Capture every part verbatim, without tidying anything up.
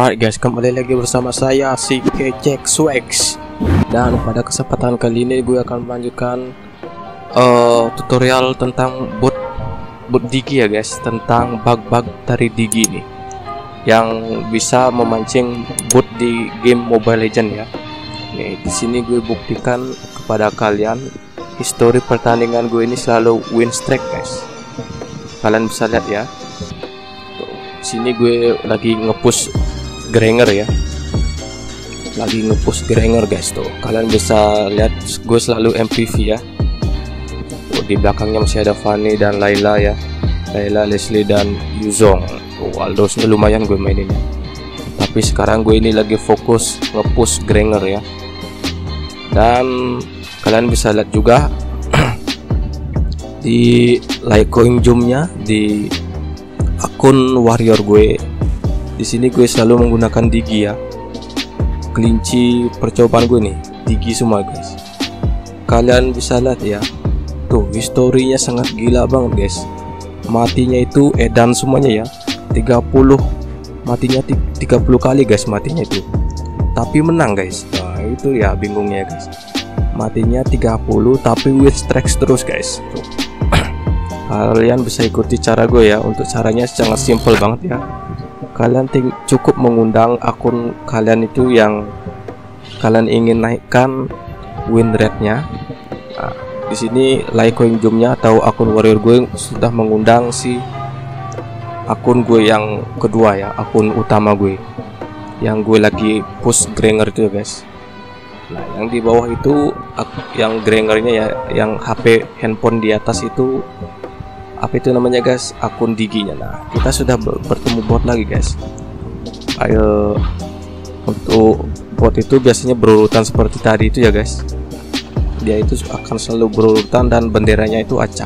Alright guys, kembali lagi bersama saya si Kecek Swax. Dan pada kesempatan kali ini gue akan melanjutkan uh, tutorial tentang bot bot Digi ya guys, tentang bug-bug dari Digi ini yang bisa memancing bot di game Mobile Legends ya. Nih, di sini gue buktikan kepada kalian histori pertandingan gue ini selalu win streak guys. Kalian bisa lihat ya. Sini gue lagi ngepush Granger ya, lagi ngepush Granger guys tuh. Kalian bisa lihat gue selalu M V P ya. Oh, di belakangnya masih ada Fanny dan Layla ya, Layla, Leslie dan Yuzong. Oh, Aldosnya lumayan gue mainin ya. Tapi sekarang gue ini lagi fokus ngepush Granger ya. Dan kalian bisa lihat juga di Litecoin zoomnya di akun warrior gue. Di sini gue selalu menggunakan Digi ya. Kelinci percobaan gue nih Digi semua guys. Kalian bisa lihat ya. Tuh, historinya sangat gila banget guys. Matinya itu edan semuanya ya. tiga puluh matinya tiga puluh kali guys matinya itu. Tapi menang guys. Nah, itu ya bingungnya guys. Matinya tiga puluh tapi win streak terus guys. Tuh. Kalian bisa ikuti cara gue ya. Untuk caranya sangat simple banget ya. Kalian cukup mengundang akun kalian itu yang kalian ingin naikkan win rate-nya. Nah, di sini Litecoin zoom-nya atau akun warrior gue sudah mengundang si akun gue yang kedua ya, akun utama gue yang gue lagi push Granger itu ya guys. Nah, yang di bawah itu yang Grangernya ya, yang H P handphone di atas itu apa itu namanya guys, akun Diginya. Nah, kita sudah bertemu bot lagi guys. Ayo, untuk bot itu biasanya berurutan seperti tadi itu ya guys. Dia itu akan selalu berurutan dan benderanya itu acak.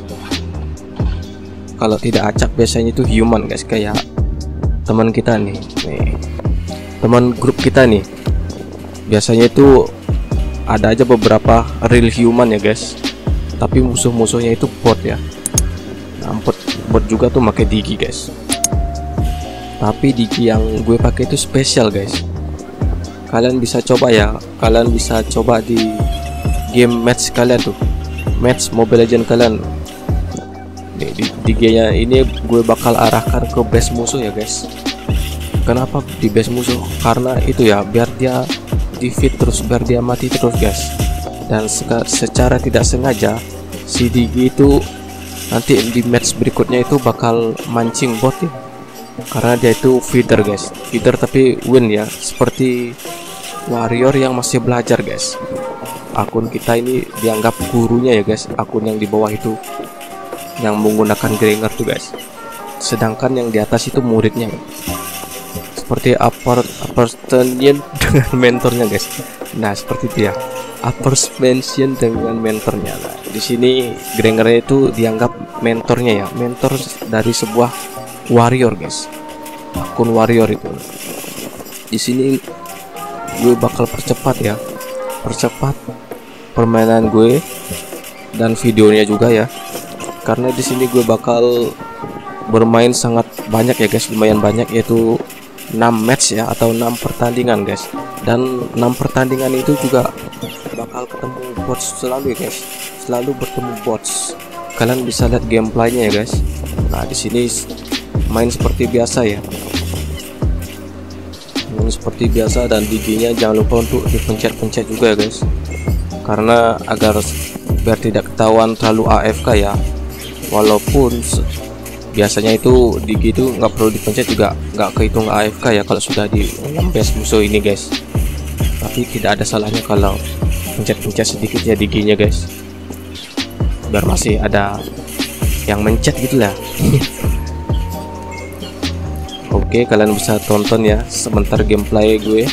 Kalau tidak acak biasanya itu human guys, kayak teman kita nih, nih teman grup kita nih. Biasanya itu ada aja beberapa real human ya guys, tapi musuh-musuhnya itu bot ya. Nah, bot, bot juga tuh pakai Digi guys. Tapi Digi yang gue pakai itu spesial guys. Kalian bisa coba ya, kalian bisa coba di game match kalian tuh, match Mobile Legends kalian. Di, di, Digi-nya ini gue bakal arahkan ke base musuh ya guys. Kenapa di base musuh? Karena itu ya, biar dia defeat terus, biar dia mati terus guys. Dan secara tidak sengaja si Digi itu nanti di match berikutnya itu bakal mancing bot ya, karena dia itu feeder guys, feeder tapi win ya, seperti warrior yang masih belajar guys. Akun kita ini dianggap gurunya ya guys, akun yang di bawah itu yang menggunakan Granger tuh guys, sedangkan yang di atas itu muridnya, seperti upper upper station dengan mentornya guys. Nah, seperti itu ya, upper station dengan mentornya. Nah, di sini Granger itu dianggap mentornya ya, mentor dari sebuah warrior guys, akun warrior itu. Di sini gue bakal percepat ya, percepat permainan gue dan videonya juga ya, karena di sini gue bakal bermain sangat banyak ya guys, lumayan banyak, yaitu enam match ya atau enam pertandingan guys. Dan enam pertandingan itu juga bakal ketemu bots selalu ya guys, selalu bertemu bots. Kalian bisa lihat gameplaynya ya guys. Nah, di sini main seperti biasa ya, main seperti biasa, dan Diginya jangan lupa untuk dipencet-pencet juga ya guys, karena agar biar tidak ketahuan terlalu A F K ya. Walaupun biasanya itu Digi itu nggak perlu dipencet juga nggak kehitung A F K ya kalau sudah di base musuh ini guys. Tapi tidak ada salahnya kalau pencet-pencet sedikit ya Diginya guys, biar masih ada yang mencet gitu lah. Oke, kalian bisa tonton ya sebentar gameplay gue.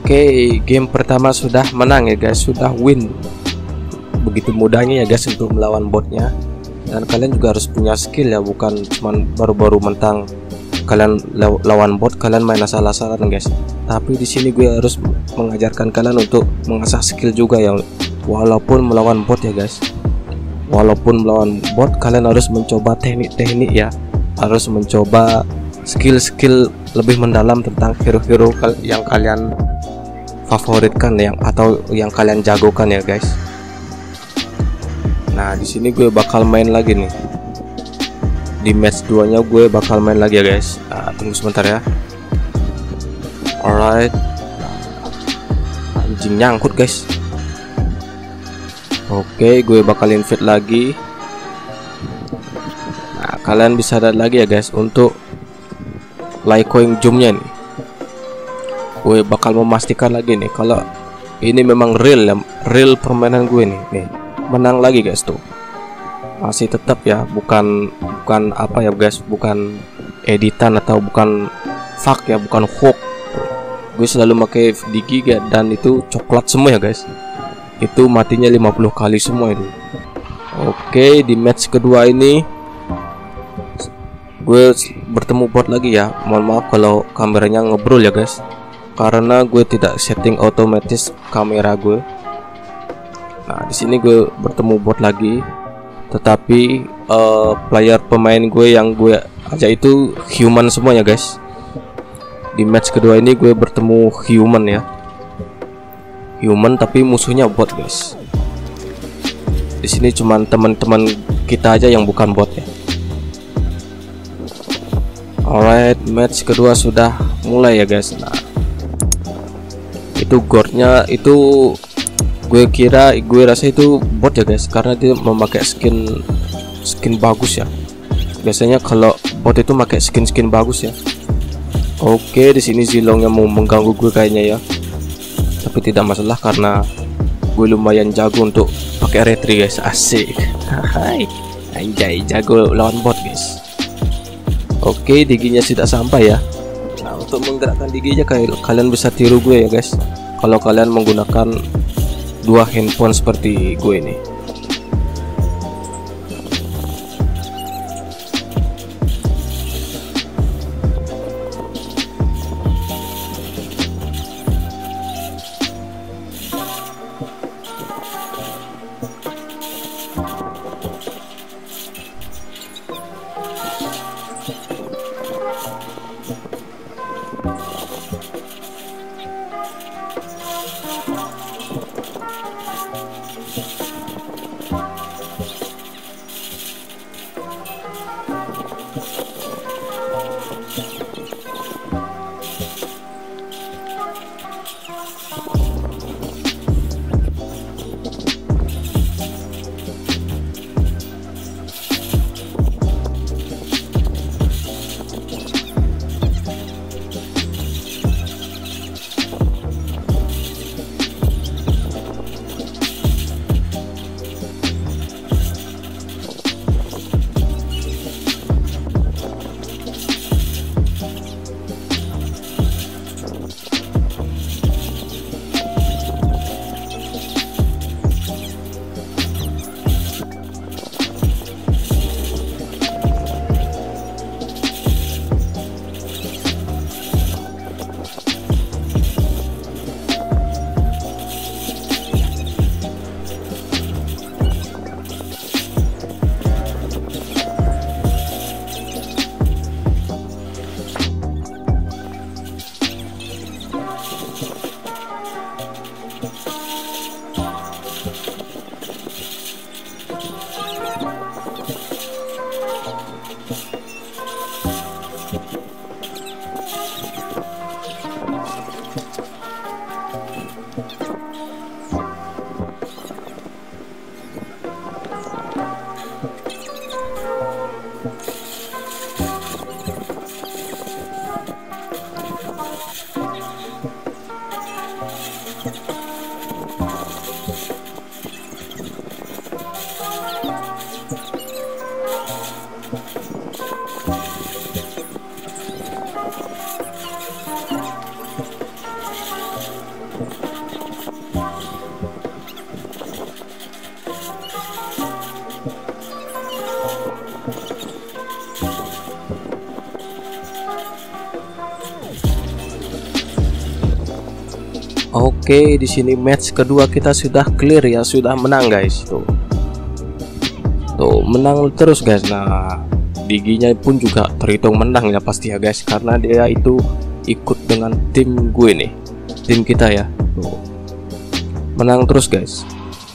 Oke, game pertama sudah menang ya guys, sudah win. Begitu mudahnya ya guys untuk melawan botnya. Dan kalian juga harus punya skill ya, bukan cuman baru-baru mentang kalian law lawan bot kalian main asal-asalan guys. Tapi di sini gue harus mengajarkan kalian untuk mengasah skill juga ya, walaupun melawan bot ya guys. Walaupun melawan bot kalian harus mencoba teknik-teknik ya, harus mencoba skill-skill lebih mendalam tentang hero-hero yang kalian favoritkan yang atau yang kalian jagokan ya guys. Nah di sini gue bakal main lagi nih. Di match dua nya gue bakal main lagi ya guys. Nah, tunggu sebentar ya. Alright. Anjing nyangkut guys. Oke, gue bakal invite lagi. Nah kalian bisa lihat lagi ya guys untuk Lycoing zoomnya nih. Gue bakal memastikan lagi nih kalau ini memang real ya, real permainan gue nih. Nih, menang lagi guys tuh. Masih tetap ya, bukan bukan apa ya guys, bukan editan atau bukan fake ya, bukan hoax. Gue selalu pakai Digi dan itu coklat semua ya guys. Itu matinya lima puluh kali semua itu. Oke, di match kedua ini gue bertemu bot lagi ya. Mohon maaf kalau kameranya ngebrol ya guys, karena gue tidak setting otomatis kamera gue. Nah di sini gue bertemu bot lagi, tetapi uh, player pemain gue yang gue ajak itu human semuanya guys. Di match kedua ini gue bertemu human ya, human tapi musuhnya bot guys. Di sini cuman teman-teman kita aja yang bukan bot ya. Alright, match kedua sudah mulai ya guys. Nah itu guardnya itu gue kira gue rasa itu bot ya guys, karena dia memakai skin skin bagus ya. Biasanya kalau bot itu pakai skin-skin bagus ya. Oke, di sini Zilong yang mau mengganggu gue kayaknya ya. Tapi tidak masalah karena gue lumayan jago untuk pakai retri guys. Asik. Hai. Anjay, jago lawan bot guys. Oke, diginya sudah sampai ya. Nah, untuk menggerakkan diginya kalian bisa tiru gue ya guys. Kalau kalian menggunakan dua handphone seperti gue ini. Oke, di sini match kedua kita sudah clear ya, sudah menang guys. Tuh, tuh menang terus guys. Nah, Diginya pun juga terhitung menang ya pasti ya guys, karena dia itu ikut dengan tim gue nih, tim kita ya. Tuh, menang terus guys.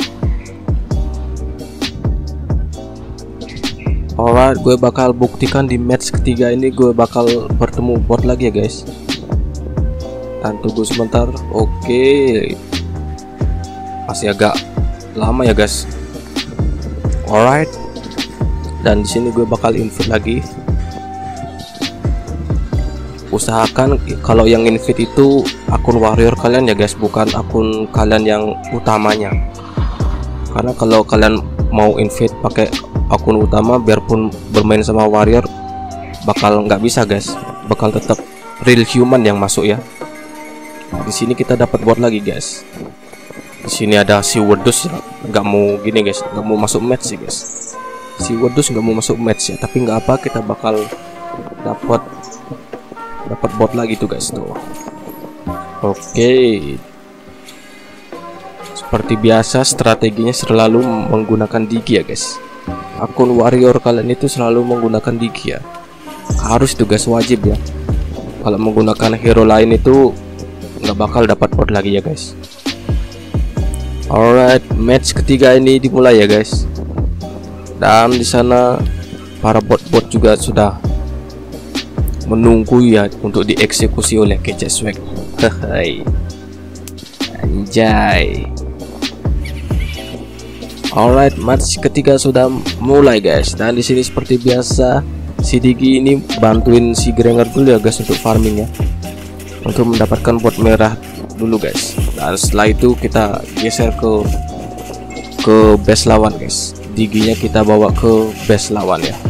Alright, gue bakal buktikan di match ketiga ini gue bakal bertemu bot lagi ya guys. Dan tunggu sebentar. Oke, masih agak lama ya guys. Alright, dan di sini gue bakal invite lagi. Usahakan kalau yang invite itu akun warrior kalian ya guys, bukan akun kalian yang utamanya. Karena kalau kalian mau invite pakai akun utama, biarpun bermain sama warrior bakal nggak bisa guys, bakal tetap real human yang masuk ya. Di sini kita dapat bot lagi guys. Di sini ada si Wedus ya, nggak mau gini guys, nggak mau masuk match sih guys. Si Wedus nggak mau masuk match ya, tapi nggak apa, kita bakal dapat dapat bot lagi tuh guys tuh. Oke, seperti biasa strateginya selalu menggunakan Digi ya guys. Akun warrior kalian itu selalu menggunakan Digi ya, harus tuh guys, wajib ya. Kalau menggunakan hero lain itu nggak bakal dapat bot lagi ya guys. Alright, match ketiga ini dimulai ya guys. Dan di sana para bot-bot juga sudah menunggu ya untuk dieksekusi oleh Kece Swag. Hai, anjay. Alright, match ketiga sudah mulai guys. Dan di sini seperti biasa si Digi ini bantuin si Granger dulu ya guys untuk farming ya, untuk mendapatkan bot merah dulu guys. Dan setelah itu kita geser ke ke base lawan guys. Diginya kita bawa ke base lawan ya.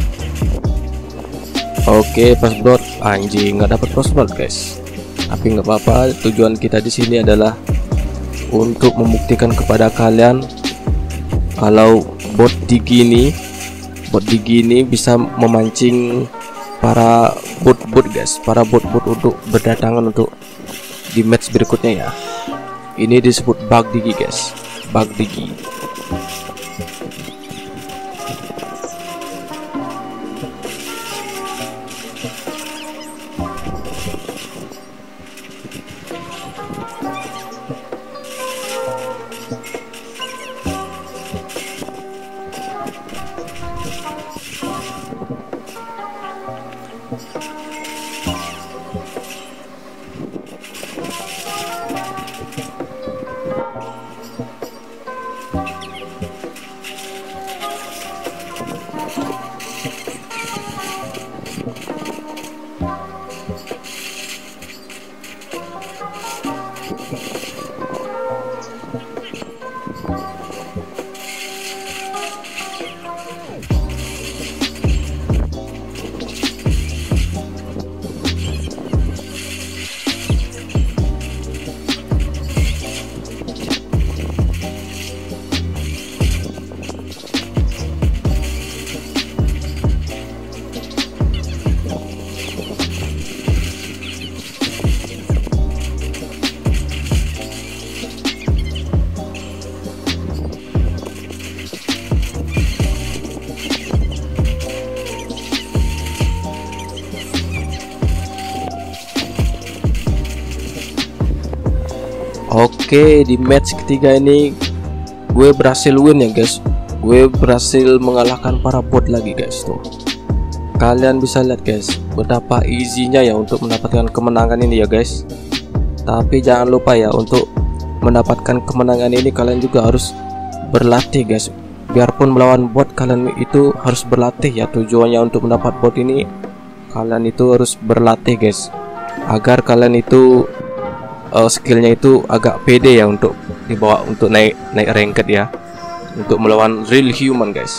Oke, pas bot anjing nggak dapat crossbow guys, tapi nggak apa-apa. Tujuan kita di sini adalah untuk membuktikan kepada kalian kalau bot Digi ini bot Digi ini bisa memancing para bot-bot guys, para bot-bot untuk berdatangan untuk di match berikutnya ya. Ini disebut bug Digi guys, bug Digi. Oke, di match ketiga ini gue berhasil win ya guys. Gue berhasil mengalahkan para bot lagi guys tuh. Kalian bisa lihat guys betapa easy-nya ya untuk mendapatkan kemenangan ini ya guys. Tapi jangan lupa ya, untuk mendapatkan kemenangan ini kalian juga harus berlatih guys. Biarpun melawan bot, kalian itu harus berlatih ya. Tujuannya untuk mendapat bot ini kalian itu harus berlatih guys, agar kalian itu uh, skillnya itu agak pede ya untuk dibawa untuk naik naik ranked ya, untuk melawan real human guys.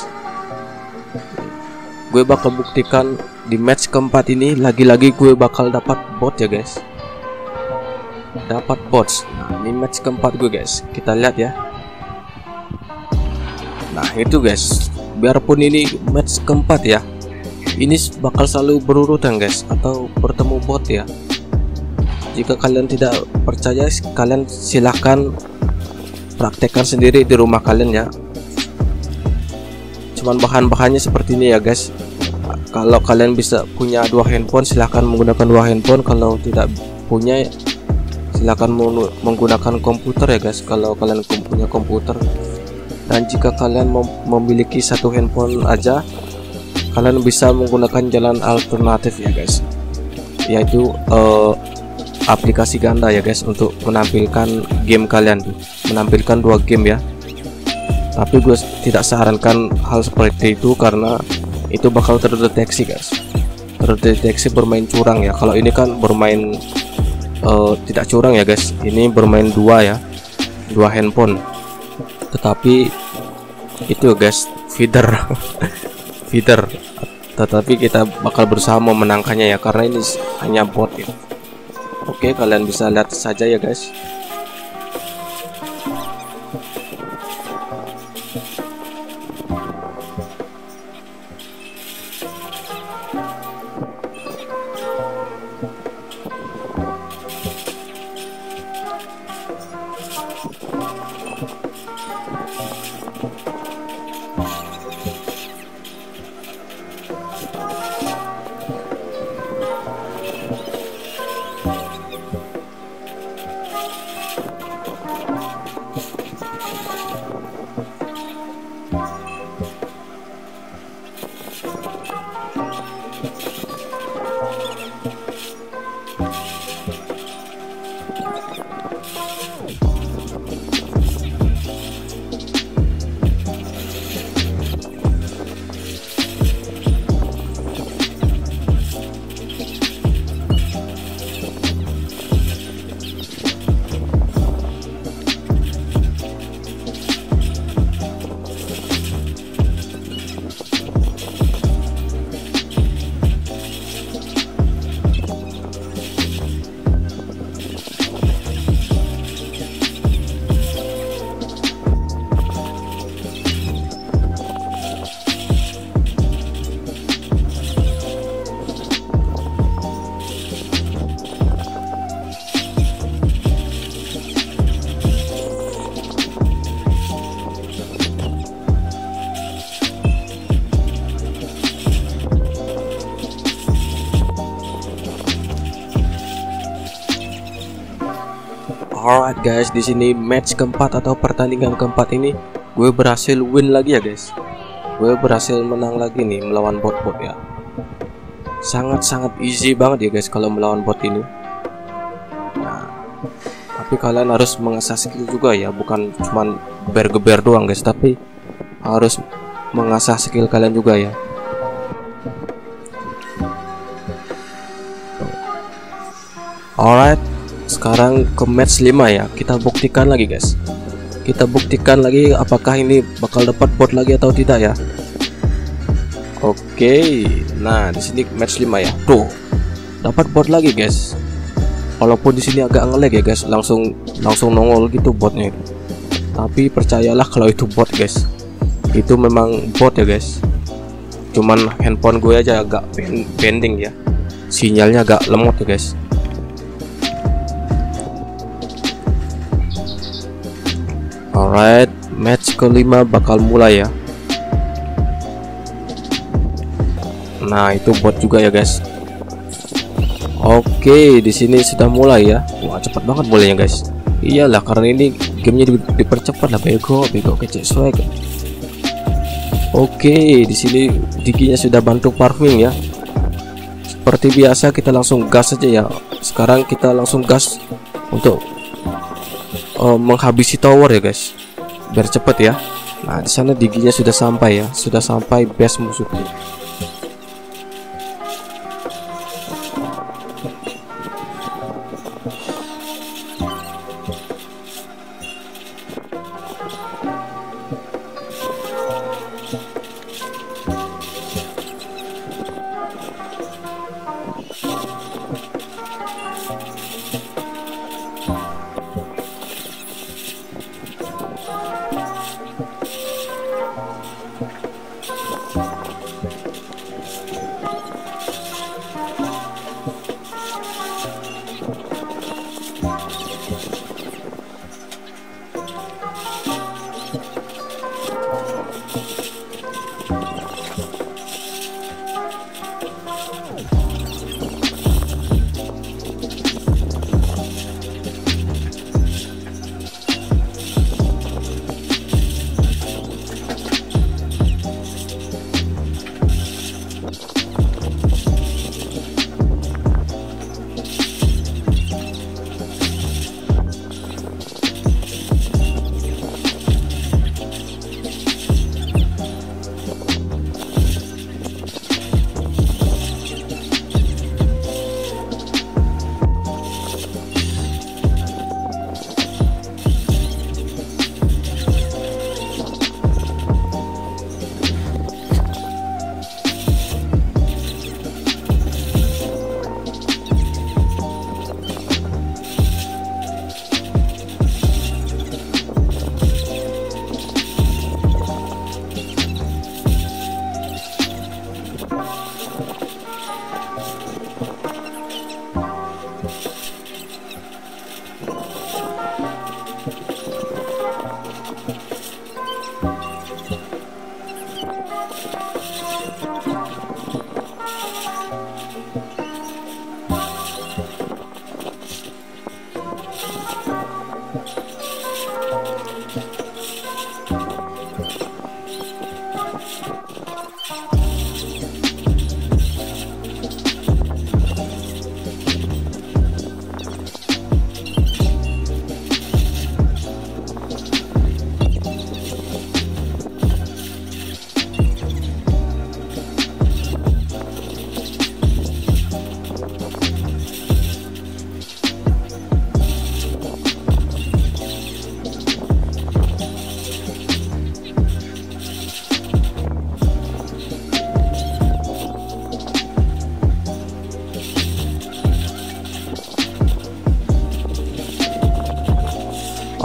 Gue bakal buktikan di match keempat ini, lagi-lagi gue bakal dapat bot ya guys, dapat bots. Nah, ini match keempat gue guys, kita lihat ya. Nah itu guys, biarpun ini match keempat ya, ini bakal selalu berurutan guys, atau bertemu bot ya. Jika kalian tidak percaya, kalian silahkan praktekkan sendiri di rumah kalian ya. Cuman bahan-bahannya seperti ini ya guys. Kalau kalian bisa punya dua handphone, silahkan menggunakan dua handphone. Kalau tidak punya, silahkan menggunakan komputer ya guys, kalau kalian punya komputer. Dan jika kalian mem memiliki satu handphone aja, kalian bisa menggunakan jalan alternatif ya guys, yaitu uh, aplikasi ganda ya guys, untuk menampilkan game kalian, menampilkan dua game ya. Tapi gue tidak sarankan hal seperti itu karena itu bakal terdeteksi guys, terdeteksi bermain curang ya. Kalau ini kan bermain uh, tidak curang ya guys, ini bermain dua ya, dua handphone. Tetapi itu guys, feeder feeder tetapi kita bakal berusaha memenangkannya ya, karena ini hanya bot ya. Oke, kalian bisa lihat saja ya guys. Alright guys, di sini match keempat atau pertandingan keempat ini gue berhasil win lagi ya guys. Gue berhasil menang lagi nih melawan bot-bot ya. Sangat-sangat easy banget ya guys kalau melawan bot ini. Nah, tapi kalian harus mengasah skill juga ya, bukan cuman geber-geber doang guys, tapi harus mengasah skill kalian juga ya. Alright, sekarang ke match lima ya. Kita buktikan lagi guys. Kita buktikan lagi apakah ini bakal dapat bot lagi atau tidak ya. Oke, nah di sini match lima ya. Tuh, dapat bot lagi guys. Walaupun di sini agak ngelag ya guys, langsung langsung nongol gitu botnya itu. Tapi percayalah kalau itu bot guys. Itu memang bot ya guys. Cuman handphone gue aja agak bending ya. Sinyalnya agak lemot ya guys. Alright, match kelima bakal mulai ya. Nah, itu bot juga ya guys. Oke, di sini sudah mulai ya. Wah, cepat banget bolanya guys. Iyalah, karena ini gamenya di, dipercepat lah, bego, bego kecil swag. Oke, di sini Diginya sudah bantu farming ya. Seperti biasa kita langsung gas aja ya. Sekarang kita langsung gas untuk Uh, menghabisi tower ya guys, biar cepet ya. Nah, di sana Diginya sudah sampai ya, sudah sampai base musuhnya.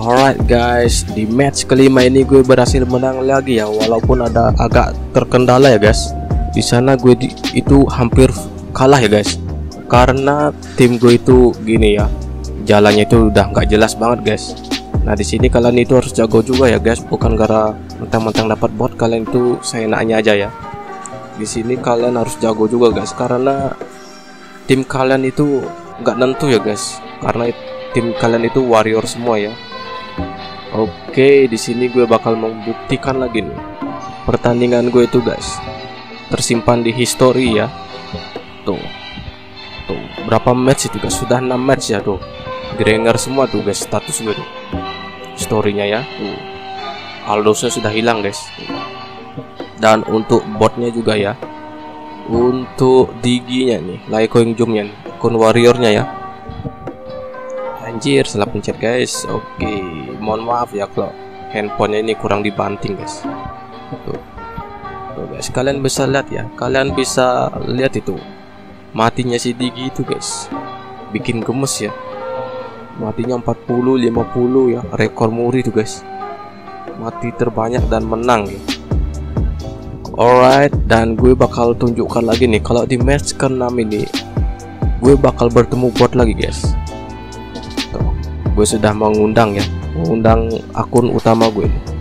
Alright guys, di match kelima ini gue berhasil menang lagi ya, walaupun ada agak terkendala ya guys. Di sana gue di, itu hampir kalah ya guys, karena tim gue itu gini ya, jalannya itu udah nggak jelas banget guys. Nah di sini kalian itu harus jago juga ya guys, bukan gara mentang-mentang dapat bot kalian itu seenaknya aja ya. Di sini kalian harus jago juga guys, karena tim kalian itu nggak nentu ya guys, karena tim kalian itu warrior semua ya. Oke, di sini gue bakal membuktikan lagi nih pertandingan gue itu guys, tersimpan di history ya. Tuh, tuh berapa match itu guys? Sudah enam match ya tuh. Granger semua tuh guys status gue tuh, storynya ya. Tuh, Aldosnya sudah hilang guys. Dan untuk botnya juga ya, untuk diginya nih, Laicoingjumnya nih, akun warriornya ya. Anjir, salah pencet guys. Oke, mohon maaf ya kalau handphonenya ini kurang dibanting guys. Tuh. Tuh guys, kalian bisa lihat ya, kalian bisa lihat itu matinya si Digi itu guys, bikin gemes ya. Matinya empat puluh, lima puluh ya, rekor muri tuh guys, mati terbanyak dan menang ya. Alright, dan gue bakal tunjukkan lagi nih kalau di match keenam ini gue bakal bertemu bot lagi guys. Gue sudah mengundang ya, mengundang akun utama gue ini.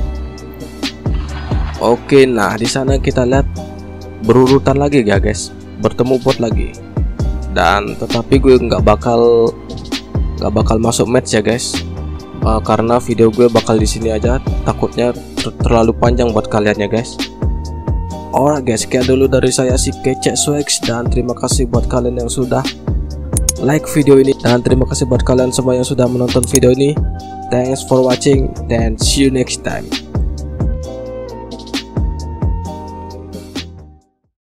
Oke, nah di sana kita lihat berurutan lagi ya guys, bertemu bot lagi. Dan tetapi gue nggak bakal nggak bakal masuk match ya guys, uh, karena video gue bakal di sini aja, takutnya ter terlalu panjang buat kalian ya guys. Alright guys, sekian dulu dari saya si Kecek Swags, dan terima kasih buat kalian yang sudah like video ini, dan terima kasih buat kalian semua yang sudah menonton video ini. Thanks for watching, dan see you next time.